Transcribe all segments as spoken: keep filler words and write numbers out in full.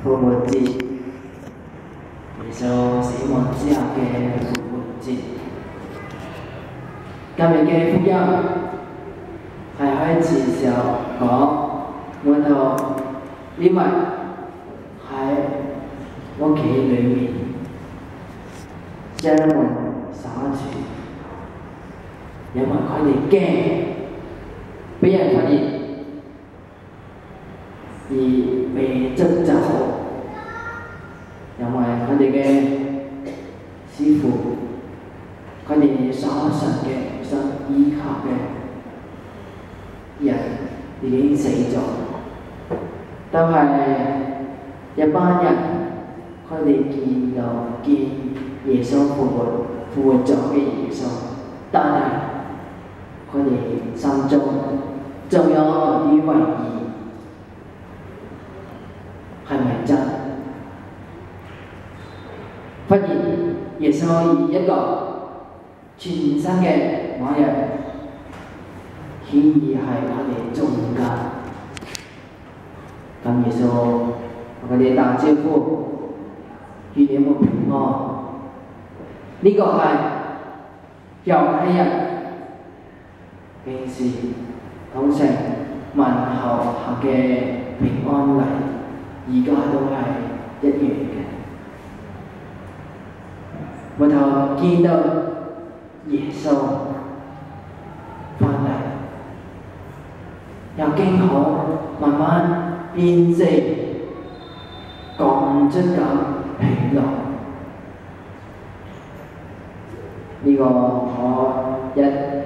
復活節，耶穌死亡之後嘅復活節。今日嘅福音係開始時候講，門徒因為喺屋企裏面將門鎖住，因為佢哋驚俾人發現而被捉走，因為佢哋嘅師傅，佢哋所信嘅、所依靠嘅人已經死咗，都係一班人，佢哋見到見耶穌復活、復活咗嘅耶穌，但係佢哋心中仲有啲懷疑。係咪真？忽然耶穌以一個全新嘅模樣顯現喺佢哋中間，咁耶穌同佢哋打招呼，願你們平安。呢、這個係猶太人平時通常問候客嘅平安禮。而家都係一樣嘅。門徒見到耶穌翻嚟，又驚恐，慢慢變成講唔出咁喜樂。呢、這個我一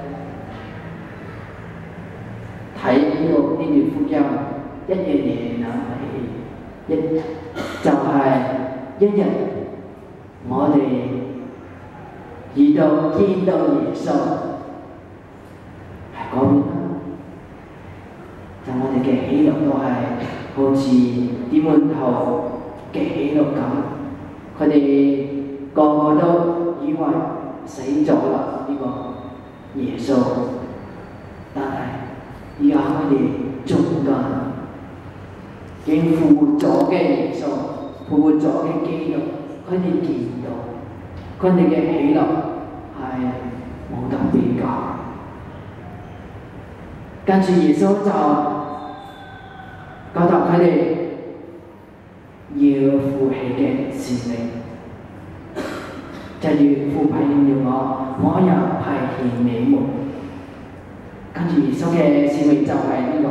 睇呢個呢段福音，一樣嘢諗起。一就係一日，我哋遇到見到耶穌係嗰邊啦，就我哋嘅喜樂都係好似啲門徒嘅喜樂咁，佢哋個個都以為死咗啦呢個耶穌，但係而家佢哋中間。已經復活咗嘅耶穌，復活咗嘅基督，佢哋見到，佢哋嘅喜樂係冇得比較。跟住耶穌就教導佢哋要負起嘅使命，就要負起了我，我又派遣你們。跟住耶穌嘅使命就係呢、這個。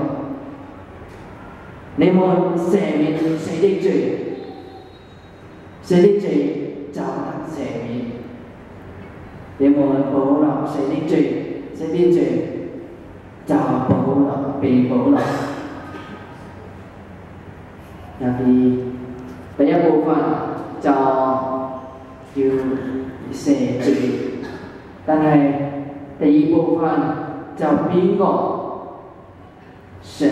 你們赦免誰的罪，誰的罪就得赦免；你們保留誰的罪，誰的罪就保留被保留。入邊第一部分就要赦罪，但係第二部分就邊個赦？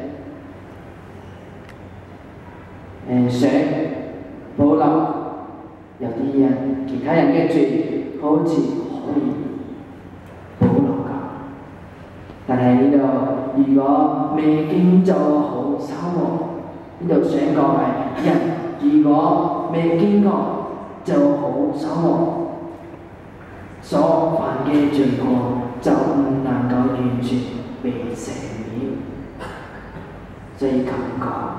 誒想保留有啲人其他人嘅罪，好似可以保留㗎。但係呢度如果未經做好修學，呢度想講係人如果未經過做好修學，所犯嘅罪過就唔能夠完全被赦免，所以咁講。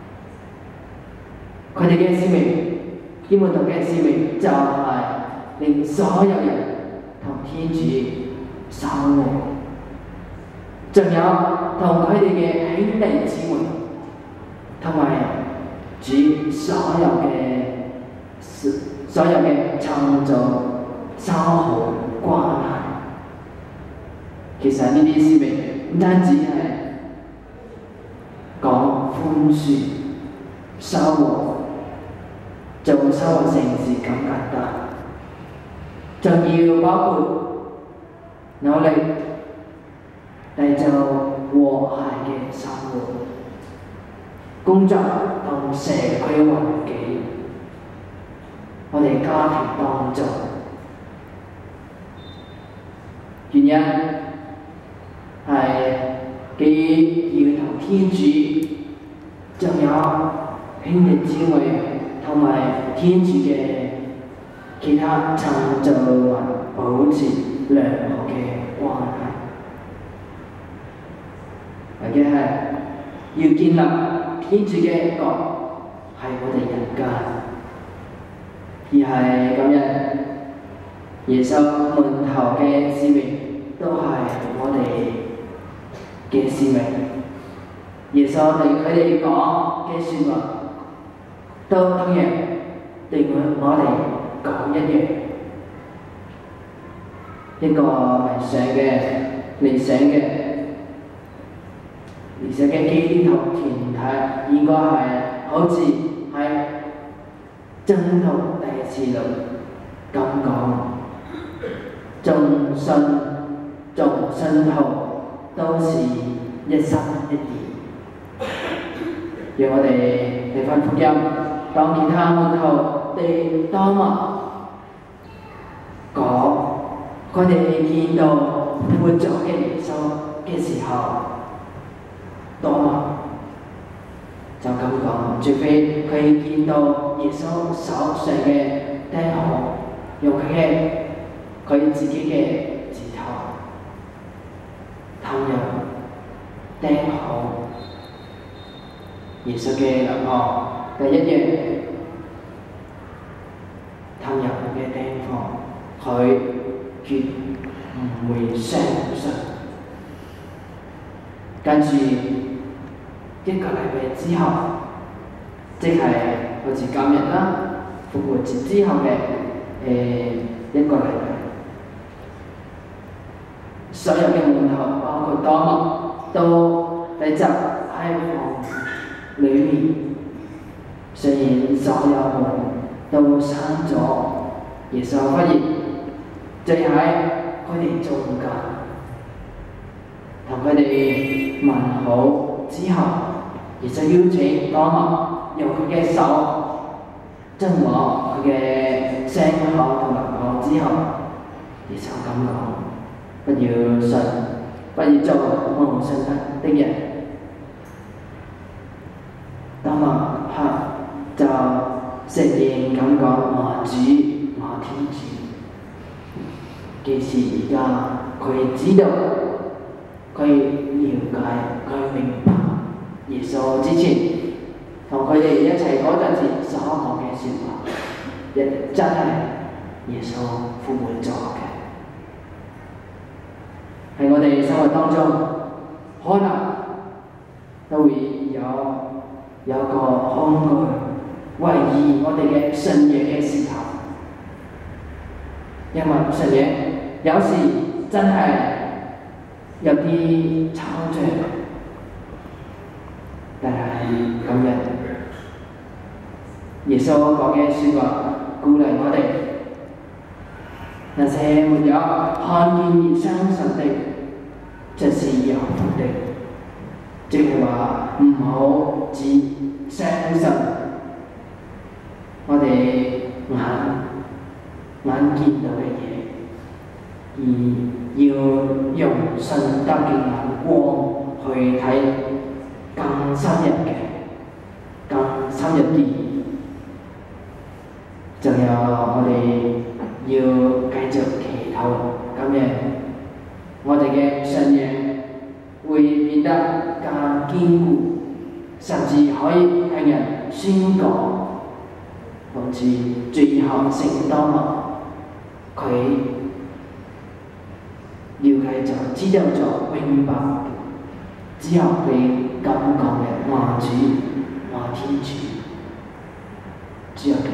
佢哋嘅使命，基本徒嘅使命就係令所有人同天主生活，仲有同佢哋嘅兄弟姊妹，同埋主所有嘅所有嘅創造修好關係。其實呢啲使命唔單止係講寬恕、修和。做修和成事咁簡單，仲要包括努力製造和諧嘅生活、工作同社區環境，我哋家庭當中，原因係既要同天主，仲有兄弟姊妹同埋天主嘅其他創造物保持良好嘅關係，或者係要建立天主嘅國喺我哋人間，而係咁樣。耶穌門徒嘅使命都係我哋嘅使命。耶穌對佢哋講嘅説話，都同樣對我哋講一樣。一個理想嘅理想嘅理想嘅基督徒團體，應該係好似喺真道第四路咁講，眾信眾信徒都是一心一意。讓我哋嚟翻福音，當其他門徒對多默講，佢哋見到活咗嘅耶穌嘅時候，多默就咁講，除非佢見到耶穌手上嘅釘號，用佢嘅佢自己嘅指頭探入釘號耶穌嘅肋旁，第一樣探入佢嘅釘房，佢絕唔會相信。跟住一個禮拜之後，即係好似今日啦，復活節之後嘅誒、呃、一個禮拜，所有嘅門徒包括多默都嚟集喺房裏面，雖然所有門都閂咗，耶穌忽然就喺佢哋中間，同佢哋問好之後，耶穌邀請多默用佢嘅手觸摸佢嘅傷口同肋旁之後，耶穌咁講：不要信，不要做無信德的人。多默就承認咁講：我主，我天主。其實而家佢知道，佢了解，佢明白耶穌之前同佢哋一齊嗰陣時所講嘅説話，亦真係耶穌復活咗嘅。喺我哋生活當中，可能都會有有個恐懼、懷疑我哋嘅信仰嘅時候，因為信仰有時真係有啲抽象，但係今日耶穌講嘅説話鼓勵我哋，那些沒有看見而相信的，就是有福的。即係話唔好只相信我哋眼眼見到嘅嘢，而要用信德嘅眼光去睇更深入嘅、更深入啲。仲有我哋要繼續祈禱，咁樣我哋嘅信仰會變得更堅固，甚至可以向人宣講，好似最後聖多默，佢要繼續知道咗明白之後，佢咁講嘅：我主，我天主，只有咁